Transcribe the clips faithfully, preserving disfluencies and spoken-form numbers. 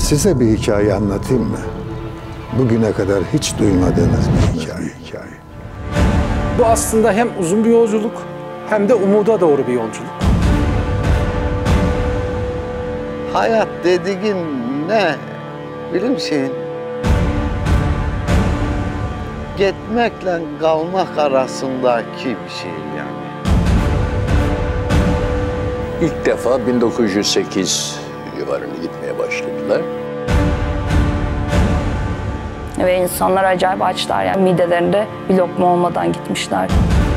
Size bir hikaye anlatayım mı? Bugüne kadar hiç duymadığınız bir hikaye. hikaye. Bu aslında hem uzun bir yolculuk hem de umuda doğru bir yolculuk. Hayat dediğin ne? Bilir misin? Gitmekle kalmak arasındaki bir şey yani. İlk defa bin dokuz yüz sekiz civarını gitmeye başladılar. Ve insanlar acayip açlar, yani midelerinde bir lokma olmadan gitmişler.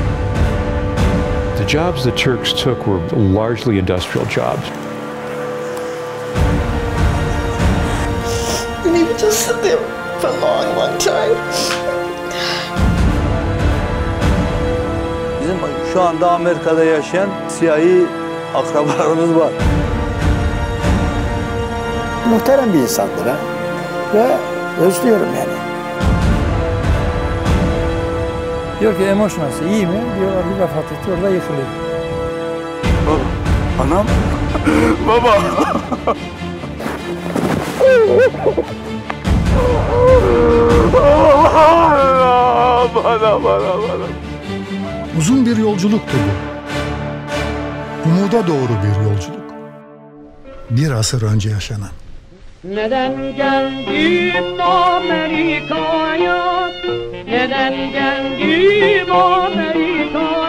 The jobs the Turks took were largely industrial jobs. We needed to sit there for a long, long time. Bizim şu anda Amerika'da yaşayan siyahi akrabalarımız var. Muhterem bir insandır ha. Ve özlüyorum yani. Diyor ki emoşnası iyi mi? Diyorlar bir vefat etti, orada yıkılıyor. Baba, anam, baba. Bana, bana, bana. Uzun bir yolculuktu bu. Umuda doğru bir yolculuk. Bir asır önce yaşanan. Neden geldim Amerika'ya? Neden geldim Amerika'ya?